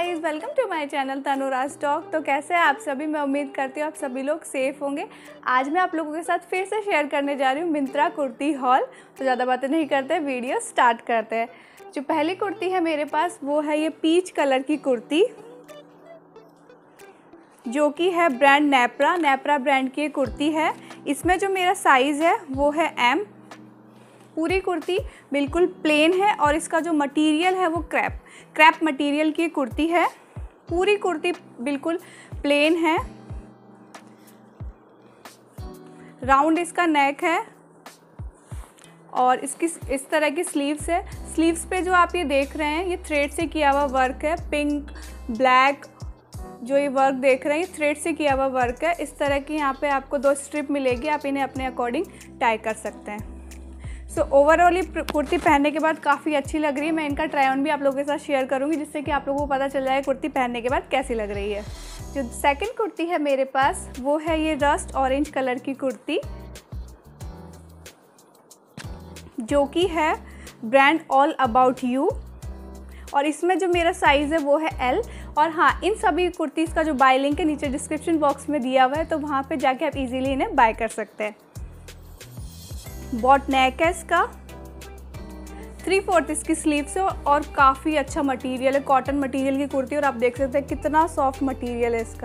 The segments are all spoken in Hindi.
Guys, welcome to my channel Tanuraj talk. तो कैसे हैं आप सभी? मैं उम्मीद करती हूँ आप सभी लोग सेफ़ होंगे। आज मैं आप लोगों के साथ फिर से शेयर करने जा रही हूँ मिंत्रा कुर्ती हॉल। तो ज़्यादा बातें नहीं करते, वीडियो स्टार्ट करते हैं। जो पहली कुर्ती है मेरे पास वो है ये पीच कलर की कुर्ती, जो कि है ब्रांड नेपरा ब्रांड की कुर्ती है। इसमें जो मेरा साइज़ है वो है M। पूरी कुर्ती बिल्कुल प्लेन है और इसका जो मटेरियल है वो क्रैप मटेरियल की कुर्ती है। पूरी कुर्ती बिल्कुल प्लेन है, राउंड इसका नेक है और इसकी इस तरह की स्लीव्स है। स्लीव्स पे जो आप ये देख रहे हैं ये थ्रेड से किया हुआ वर्क है। पिंक ब्लैक जो ये वर्क देख रहे हैं ये थ्रेड से किया हुआ वर्क है। इस तरह की यहाँ पे आपको 2 स्ट्रिप मिलेगी, आप इन्हें अपने अकॉर्डिंग टाई कर सकते हैं। सो ओवरऑल ये कुर्ती पहनने के बाद काफ़ी अच्छी लग रही है। मैं इनका ट्राई ऑन भी आप लोगों के साथ शेयर करूंगी, जिससे कि आप लोगों को पता चल जाए कुर्ती पहनने के बाद कैसी लग रही है। जो सेकंड कुर्ती है मेरे पास वो है ये रस्ट ऑरेंज कलर की कुर्ती, जो कि है ब्रांड ऑल अबाउट यू। और इसमें जो मेरा साइज़ है वो है L। और हाँ, इन सभी कुर्तीज़ का जो बाय लिंक है नीचे डिस्क्रिप्शन बॉक्स में दिया हुआ है, तो वहाँ पे जाके आप इजीली इन्हें बाय कर सकते हैं। बॉट नेक है इसका, 3/4 इसकी स्लीव्स है और काफ़ी अच्छा मटेरियल है, कॉटन मटेरियल की कुर्ती। और आप देख सकते हैं कितना सॉफ्ट मटेरियल है इसका।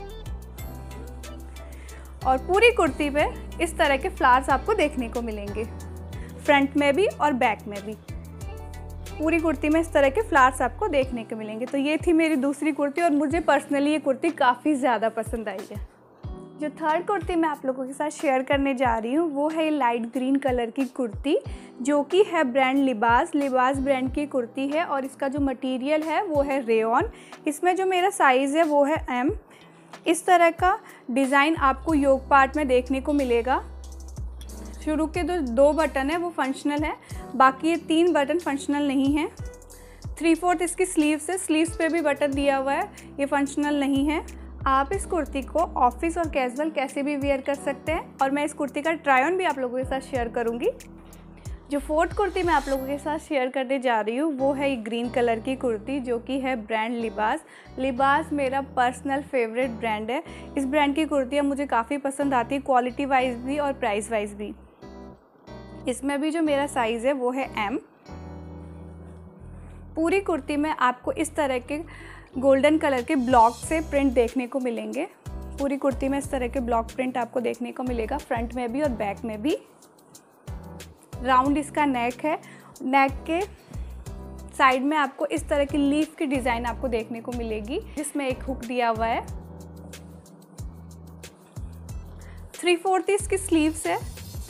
और पूरी कुर्ती पे इस तरह के फ्लावर्स आपको देखने को मिलेंगे, फ्रंट में भी और बैक में भी। पूरी कुर्ती में इस तरह के फ्लावर्स आपको देखने को मिलेंगे। तो ये थी मेरी दूसरी कुर्ती और मुझे पर्सनली ये कुर्ती काफ़ी ज़्यादा पसंद आई है। जो थर्ड कुर्ती मैं आप लोगों के साथ शेयर करने जा रही हूँ वो है लाइट ग्रीन कलर की कुर्ती, जो कि है ब्रांड लिबास ब्रांड की कुर्ती है। और इसका जो मटेरियल है वो है रेयॉन। इसमें जो मेरा साइज़ है वो है M। इस तरह का डिज़ाइन आपको योक पार्ट में देखने को मिलेगा। शुरू के जो 2 बटन है वो फंक्शनल है, बाकी ये 3 बटन फंक्शनल नहीं है। 3/4 इसकी स्लीव्स है, स्लीव्स पे भी बटन दिया हुआ है, ये फंक्शनल नहीं है। आप इस कुर्ती को ऑफिस और कैजुअल कैसे भी वेयर कर सकते हैं और मैं इस कुर्ती का ट्राई ऑन भी आप लोगों के साथ शेयर करूंगी। जो फोर्थ कुर्ती मैं आप लोगों के साथ शेयर करने जा रही हूँ वो है ग्रीन कलर की कुर्ती, जो कि है ब्रांड लिबास मेरा पर्सनल फेवरेट ब्रांड है। इस ब्रांड की कुर्तियाँ मुझे काफ़ी पसंद आती है, क्वालिटी वाइज भी और प्राइस वाइज भी। इसमें भी जो मेरा साइज़ है वो है M। पूरी कुर्ती में आपको इस तरह के गोल्डन कलर के ब्लॉक से प्रिंट देखने को मिलेंगे। पूरी कुर्ती में इस तरह के ब्लॉक प्रिंट आपको देखने को मिलेगा, फ्रंट में भी और बैक में भी। राउंड इसका नेक है, नेक के साइड में आपको इस तरह की लीफ की डिज़ाइन आपको देखने को मिलेगी, जिसमें एक हुक दिया हुआ है। 3/4 इसकी स्लीव्स है,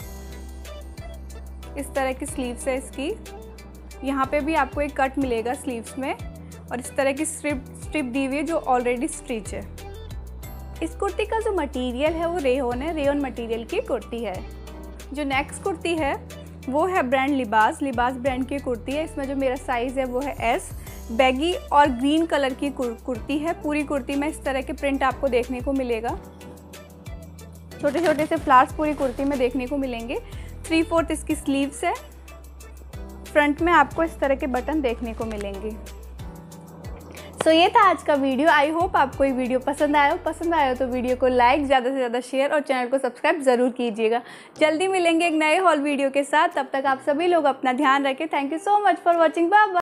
इस तरह की स्लीव्स है इसकी। यहाँ पे भी आपको एक कट मिलेगा स्लीव्स में और इस तरह की स्ट्रिप दी हुई है जो ऑलरेडी स्टिच है। इस कुर्ती का जो मटेरियल है वो रेयॉन मटेरियल की कुर्ती है। जो नेक्स्ट कुर्ती है वो है ब्रांड लिबास ब्रांड की कुर्ती है। इसमें जो मेरा साइज़ है वो है S। बैगी और ग्रीन कलर की कुर्ती है। पूरी कुर्ती में इस तरह के प्रिंट आपको देखने को मिलेगा, छोटे छोटे से फ्लावर्स पूरी कुर्ती में देखने को मिलेंगे। 3/4 इसकी स्लीव्स है, फ्रंट में आपको इस तरह के बटन देखने को मिलेंगे। सो ये था आज का वीडियो। आई होप आपको ये वीडियो पसंद आया तो वीडियो को लाइक, ज़्यादा से ज़्यादा शेयर और चैनल को सब्सक्राइब ज़रूर कीजिएगा। जल्दी मिलेंगे एक नए हॉल वीडियो के साथ, तब तक आप सभी लोग अपना ध्यान रखें। Thank you so much for watching. Bye bye.